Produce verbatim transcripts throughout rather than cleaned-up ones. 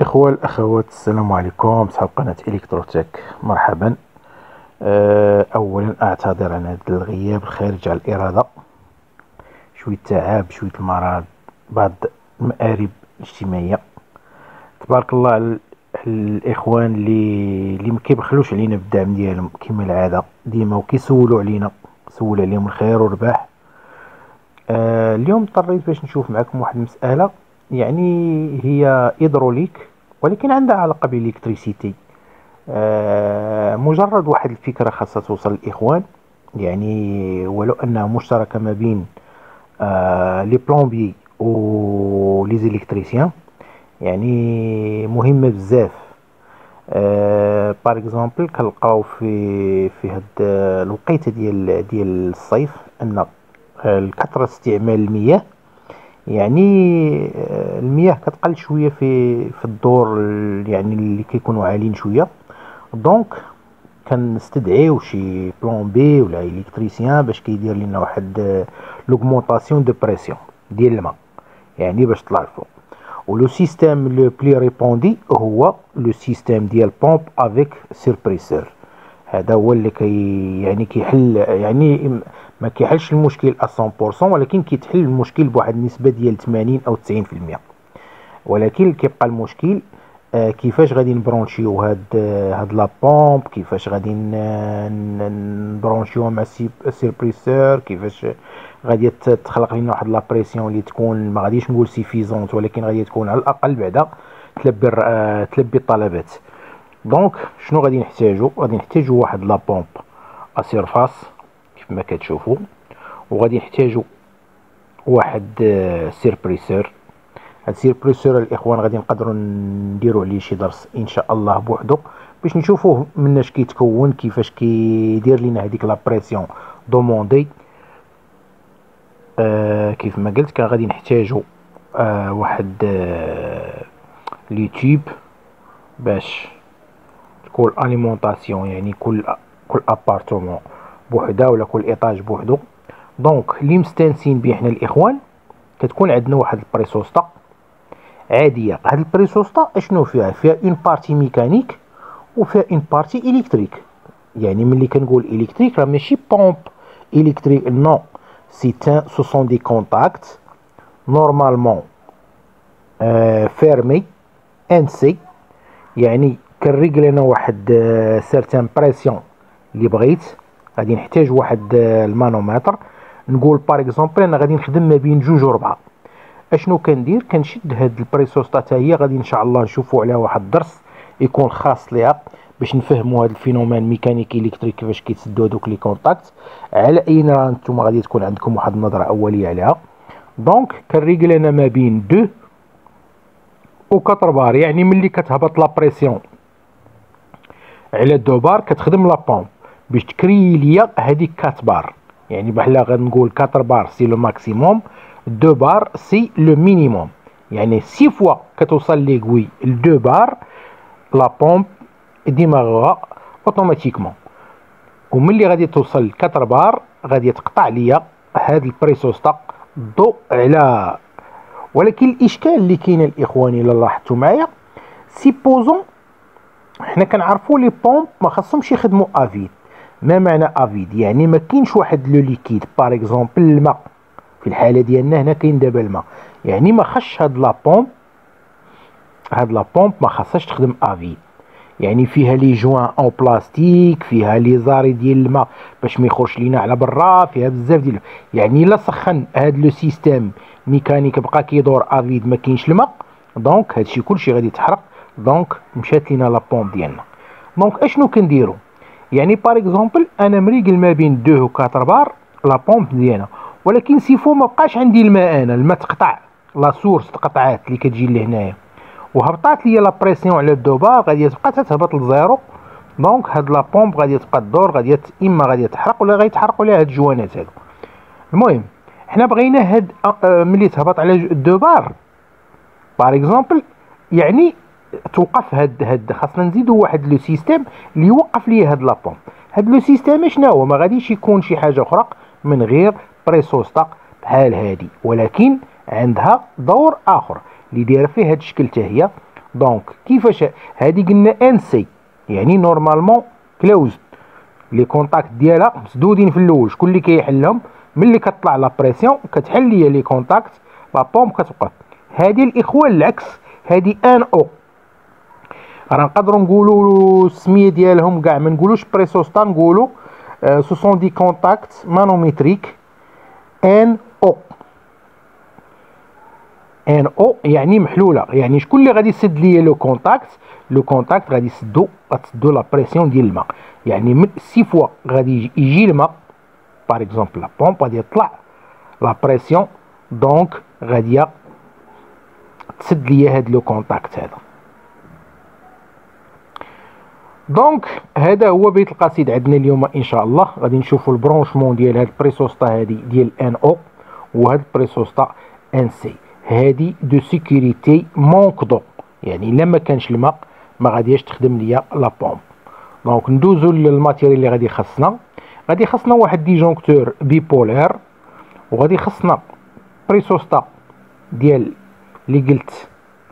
الإخوة الأخوات، السلام عليكم. صحاب قناة إلكتروتك، مرحبا. آه، أولا أعتذر عن هذا الغياب الخارج عن الإرادة، شوية تعب، شوية المرض، بعض المآرب الاجتماعية. تبارك الله على ال- الإخوان اللي اللي ما كيبخلوش علينا بالدعم ديالهم كما العادة ديما، وكيسولوا علينا، سول عليهم الخير والرباح. آه، اليوم اضطريت باش نشوف معكم واحد المسألة، يعني هي هيدروليك ولكن عندها علاقة بالإلكتريسيتي. آه، مجرد واحد الفكرة خاصة توصل للإخوان، يعني ولو أنها مشتركة ما بين آه لي بلومبي و لي زيليكتريسيان، يعني مهمة بزاف. آه بار اكزومبل كنلقاو في في هاد الوقيته ديال ديال الصيف ان آه، كثرة استعمال المياه، يعني آه، المياه كتقل شويه في في الدور ال- يعني اللي كيكونوا عاليين شويه. دونك كنستدعيو شي بلومبي ولا الكتريسيان باش كيدير لنا واحد لوغمونطاسيون دو بريسيون ديال الماء، يعني باش طلع الفوق. ولو سيستيم لو بلي ريبوندي هو لو سيستيم ديال بومب افيك سيربريسور. هذا هو اللي كي يعني كيحل، يعني ما كيحلش المشكل مية بالمية، ولكن كيتحل المشكل بواحد النسبة ديال ثمانين او تسعين في المية. ولكن كيبقى المشكل آه كيفاش غادي نبرونشيو هاد آه هاد لا بومب، كيفاش غادي نبرونشيو مع السيربريسور، كيفاش غادي تخلق لنا واحد لا بريسيون اللي تكون ما غاديش نقول سيفيزونت، ولكن غادي تكون على الاقل بعدا تلبي آه تلبي الطلبات. دونك شنو غادي نحتاجو؟ غادي نحتاجو واحد لا بومب اسيرفاس كيف ما كتشوفوا، وغادي نحتاجو واحد آه سيربريسور. هاد السيربريسور الاخوان غادي نقدروا نديروا عليه شي درس ان شاء الله بوحدو باش نشوفوه مناش كيتكون، كيفاش كيدير لينا هذيك لا بريسيون دوموندي. آه كيف ما قلت كان غادي نحتاجو آه واحد آه لي تيوب باش كل اليمونطاسيون، يعني كل كل ابارتمون بوحدها ولا كل ايطاج بوحدو. دونك اللي مستانسين به حنا الاخوان كتكون عندنا واحد البريسوستا عاديه. هاد البريسوستا اشنو فيها؟ فيها اون بارتي ميكانيك وفيها اون بارتي الكتريك. يعني ملي كنقول الكتريك راه ماشي بومب الكتريك، نو، سي تان سو سون دي كونتاكت نورمالمون فيرمي ان سي، يعني كنريكل انا واحد سيرتان بريسيون اللي بغيت. غادي نحتاج واحد آه، المانومتر. نقول باغ اكزومبل انا غادي نخدم ما بين جوج و ربعة. اشنو كندير؟ كنشد هاد البريسوستا حتى هي غادي ان شاء الله نشوفوا عليها واحد الدرس يكون خاص ليها باش نفهموا هاد الفينومين ميكانيكي الكتريك كيفاش كيتسدوا هادوك لي كونتاكت. على اي راه نتوما غادي تكون عندكم واحد النظره اوليه عليها. دونك كنريكل انا ما بين دو و كاتر بار، يعني ملي كتهبط لا بريسيون على دو بار كتخدم لا بومب باش تكري ليا هذيك كات بار. يعني بحال غنقول كاتر بار سي لو ماكسيموم، دو بار سي لو مينيموم. يعني سي فوا كتوصل لي كوي ل دو بار لا بومب ديماغها اوتوماتيكمون، وملي غادي توصل ل كاتر بار غادي تقطع ليا هاد البريسوستا الضوء على. ولكن الاشكال اللي كاين الاخوان الا لاحظتوا معايا، سيبوزون حنا كنعرفوا لي بومب ما خاصهمش يخدموا افيد. ما معنى افيد؟ يعني ما كاينش واحد لو ليكيد، باغ اكزومبل الماء. في الحاله ديالنا هنا كاين دابا الماء، يعني ما خصش هاد لا بومب هاد لا بومب ما خاصهاش تخدم افيد. يعني فيها لي جوان اون بلاستيك، فيها لي زاري ديال الماء باش ما يخرجش لينا على برا، فيها بزاف ديال، يعني الا سخن هاد لو سيستيم ميكانيك بقى كيدور افيد ما كاينش الماء، دونك هادشي كلشي غادي يتحرق. دونك مشات لينا لا بومب ديالنا. دونك اشنو كنديرو؟ يعني باغ اكزومبل انا مريقل ما بين دو و كاتر بار لا بومب ديالنا، ولكن سيفو ما بقاش عندي الماء، انا الماء تقطع، لا سورس تقطعات اللي كتجي لهنايا وهبطات ليا لا بريسيون على دو بار غادي تبقى تتهبط لزيرو. دونك هاد لا بومب غادي تبقى تدور، غادي اما غادي تحرق ولا غيتحرقوا ليها هاد الجوانات هادو. المهم حنا بغينا هاد آه، ملي تهبط على دو بار باغ اكزومبل، يعني توقف هاد هاد خاصنا نزيدو واحد لو سيستيم اللي يوقف ليا هاد لابومب. هاد لو سيستيم شنو هو؟ ما غاديش يكون شي حاجه اخرى من غير بريسوستا بحال هادي، ولكن عندها دور اخر اللي دايره فيه هاد الشكل حتى هي. دونك كيفاش هادي قلنا ان سي يعني نورمالمون كلوزد، لي كونتاكت ديالها مسدودين في الاول. شكون اللي كيحلهم؟ ملي كطلع لا بريسيون كتحل ليا لي كونتاكت، لا بومب كتوقف. هادي الاخوان العكس، هادي ان او. راه نقدروا نقولوا السميه ديالهم كاع ما نقولوش بريسوستا، نقولوا سو سون دي كونتاكت مانوميتريك ان او. ان او يعني محلوله، يعني شكون اللي غادي يسد ليا لو كونتاكت؟ لو كونتاكت غادي يسدو غتسدو لا بريسيون ديال الماء. يعني من سي فوا غادي يجي الماء باغ اكزومبل لا بومب غادي يطلع لا بريسيون، دونك غادي تسد ليا هاد لو كونتاكت هذا. دونك هذا هو بيت القصيد عندنا اليوم ان شاء الله. غادي نشوفوا البرونشمون ديال هاد البريسوستا هادي ديال ان او وهاد البريسوستا ان سي. هادي دو سيكوريتي مونك دو، يعني الا ما كانش الماء ما غاديش تخدم ليا لا بومب. دونك ندوزو للماتيريال اللي غادي خصنا. غادي خصنا واحد ديجونكتور بيبولار، وغادي خصنا بريسوستا ديال اللي قلت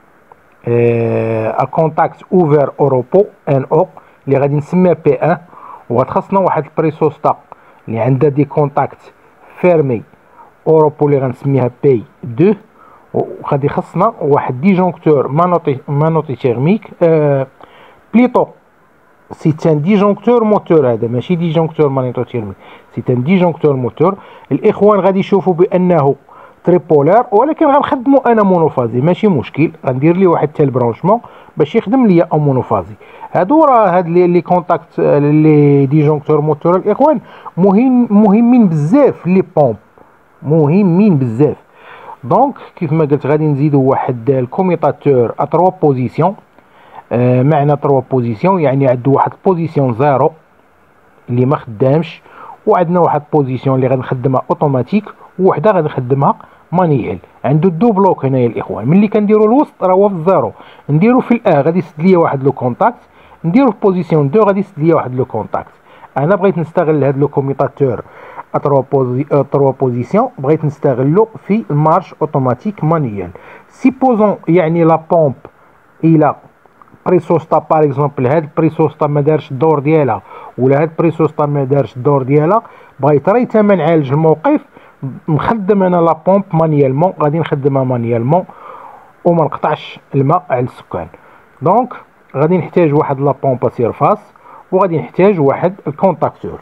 ا كونتاكت اوفر اوروبو ان او اللي غادي نسميها بي ان، وغتخصنا واحد البريسوستا اللي عندها دي كونتاكت فيرمي اوروبو اللي غنسميها بي اثنين، وغادي خصنا واحد ديجونكتور مانوتي مانوتي تيرميك آه بليطو سي ان ديجونكتور موتور. هذا ماشي ديجونكتور مانيتو تيرميك، سي ان ديجونكتور موتور. الاخوان غادي يشوفوا بانه تريبولار، ولكن غنخدمو انا مونوفازي ماشي مشكل. غندير ليه واحد تال برونشمون باش يخدم ليا او مونوفازي. هادو راه هاد لي كونتاكت لي ديجونكتور موتور الاخوان مهم مهمين بزاف لي بومب، مهمين بزاف. دونك كيف ما قلت غادي نزيدو واحد الكوميطاتور ا تروا بوزيسيون. آه معنى تروا بوزيسيون يعني عنده واحد بوزيسيون زيرو اللي ما خدامش، وعندنا واحد بوزيسيون اللي غادي نخدمها اوتوماتيك، وحده غادي نخدمها مانييل. عنده دو بلوك هنايا الاخوان. ملي كنديروا الوسط راه هو في الزيرو، نديرو في الان غادي يسد ليا واحد لو كونتاكت، نديرو في بوزيسيون اثنين غادي يسد ليا واحد لو كونتاكت. انا بغيت نستغل هاد لو كوميطاتور ا تروا بوزي تروا بوزيسيون، بغيت نستغلو في المارش اوتوماتيك مانييل. سيبوزون يعني لا بومب الى بريسوستا باغ اكزومبل، هاد بريسوستا ما دارش الدور ديالها ولا هاد بريسوستا ما دارش الدور ديالها، بغيت راه تما نعالج الموقف، نخدم انا لا بومب مانيالمون، غادي نخدمها مانيالمون وما نقطعش الماء على السكان. دونك غادي نحتاج واحد لا بومب سيرفاس، وغادي نحتاج واحد الكونتاكتور.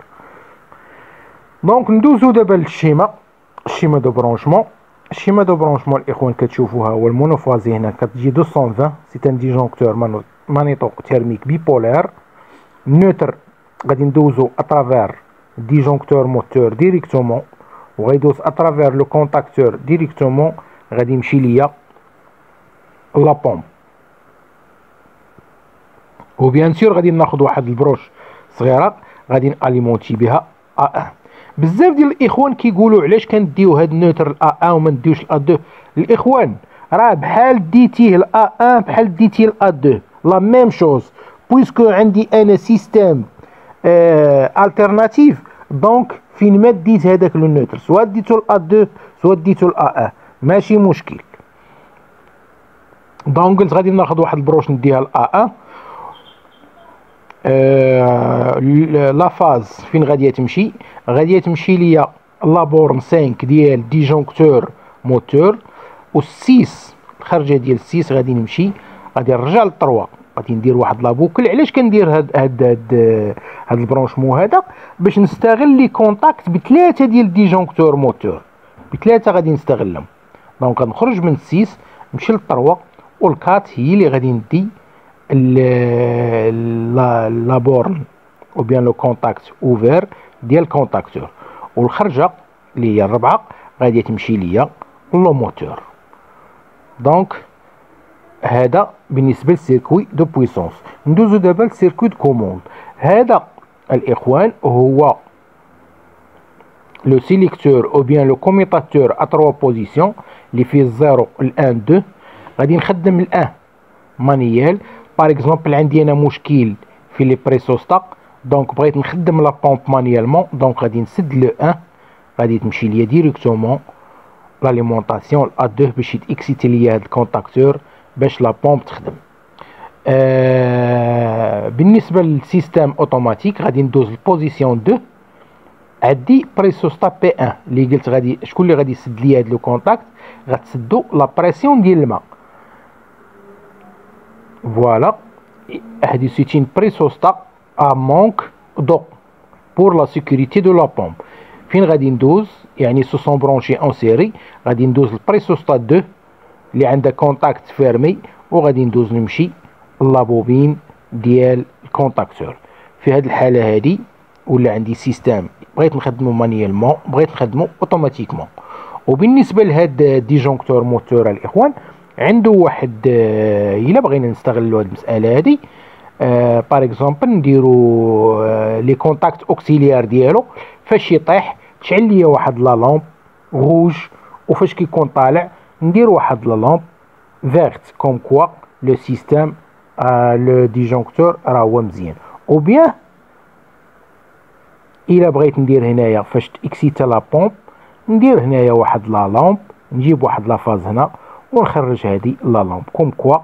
دونك ندوزو دابا للشيما، الشيما دو برونشمون. الشيما دو برونشمون الاخوان كتشوفوها هو المونوفازي هنا كتجي مئتين وعشرين، سي ان ديجونكتور مانيتو تيرميك بيبولار نوتر. غادي ندوزو اترافير ديجونكتور موتور ديريكتومون، وغيدوز اترافير لو كونتاكتور ديريكتومون، غادي يمشي ليا لا بومب. وبيان سور غادي ناخذ واحد البروش صغيره غادي ناليمونتي بها ا واحد. بزاف ديال الاخوان كيقولوا علاش كنديو هاد النوتر ا واحد وما نديوش الا اثنين. الاخوان راه بحال ديتيه لا واحد بحال ديتيه لا اثنين، لا ميم شوز، بويسكو عندي انا سيستيم آه التيرناتيف. دونك فين ما ديت هذاك لو نوتر، سواء ديتو لا اثنين سواء ديتو لا واحد ماشي مشكل. دونك قلت غادي ناخذ واحد البروش نديها لا واحد. آه لا فاز فين غادي تمشي؟ غادي تمشي ليا لابورن خمسة ديال ديجونكتور موتور، و ستة الخرجه ديال ستة غادي نمشي غادي نرجع للطروا. غادي ندير واحد لابوكل. علاش كندير هاد هاد هاد, هاد البرونشمون هذا؟ باش نستغل لي كونتاكت بثلاثه ديال ديجونكتور موتور، بثلاثه غادي نستغلهم. دونك غنخرج من ستة نمشي للطروا، والكات هي اللي غادي ندي لا بورن او بيان لو كونتاكت اوفر ديال الكونتاكتور، والخرجه اللي هي الربعه غادي تمشي ليا لو موتور. دونك هذا بالنسبه للسيركوي دو بويسونس. ندوزو دابا للسيركوي دو كوموند. هذا الاخوان هو لو سيليكتور او بيان لو كوميطاتور ا تروا بوزيسيون اللي فيه الزيرو الان اثنين. غادي نخدم الان مانيال. باغ اكزومبل عندي انا مشكل في لي بريسوستا، دونك بغيت نخدم لا بومب مانيالمون، دونك غادي نسد لو واحد، غادي تمشي ليا ديريكتومون لاليمونطاسيون ا اثنين باش يتاكسيتي ليا هاد الكونتاكتور باش لا بومب تخدم. آه بالنسبه للسيستم اوتوماتيك غادي ندوز لبوزيسيون اثنين. عندي بريسوستا بي واحد اللي قلت غادي شكون اللي غادي يسد لي هذا لو كونتاكت، غتسدو لا بريسيون ديال الماء. فوالا هادي سيت اون بريسوستا ا مونك دو بور لا سيكوريتي دو لا بومب. فين غادي ندوز يعني سو سون برونشي اون سيري، غادي ندوز البريسوستا اثنين اللي عندها كونتاكت فيرمي، وغادي ندوز نمشي لابوبين ديال الكونتاكتور. في هاد الحاله هادي ولا عندي سيستم بغيت نخدمو مانيالمون، بغيت نخدمو اوتوماتيكمون. وبالنسبه لهاد الديجونكتور موتور الاخوان عنده واحد الا بغينا نستغلوا هاد المساله هادي باغ اكزومبل نديرو لي كونتاكت اوكسيليار ديالو، فاش يطيح تشعل ليا واحد لا لامب روج، وفاش كيكون طالع ندير واحد لا لامب فيرت كوم كوا لو سيستم لو ديجونكتور راه هو مزيان. او بيان الا بغيت ندير هنايا فاش اكسيتا لا بومب ندير هنايا واحد لا لامب، نجيب واحد لا فاز هنا ونخرج هذه لا لامب كوم كوا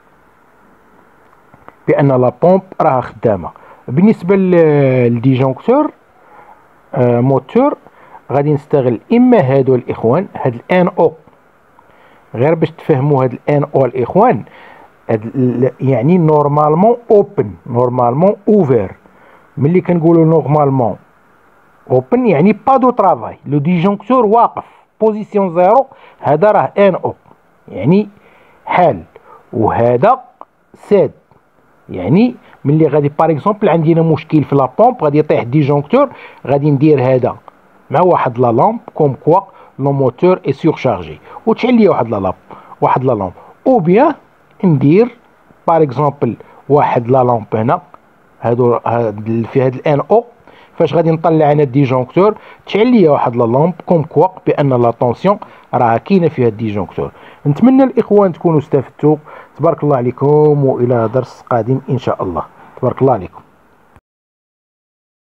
بان لا بومب راها خدامه. بالنسبه للديجونكتور موتور غادي نستغل اما هادو الاخوان، هاد الان او، غير باش تفهموا هاد الان او الاخوان هاد يعني نورمالمون اوبن نورمالمون اوفير. ملي كنقولوا نورمالمون اوبن يعني با دو طرافاي، لو ديجونكتور واقف بوزيسيون زيرو، هذا راه ان او يعني حال، وهذا ساد يعني ملي غادي باغ اكزومبل عندنا مشكل في لا بومب غادي يطيح ديجونكتور، غادي ندير هذا مع واحد لا لامب كوم كوا لو موتور اي سورشارجي وتشعل لي واحد لا لامب واحد لا لامب. او بيان ندير باغ اكزومبل واحد لا لامب هنا هادو في هاد الان او، فاش غادي نطلع انا الديجونكتور تشعل لي واحد لا لامب كوم كوا بان لا طونسيون راه كاينه في هاد الديجونكتور. نتمنى الاخوان تكونوا استفدتوا. تبارك الله عليكم، والى درس قادم ان شاء الله. تبارك الله عليكم.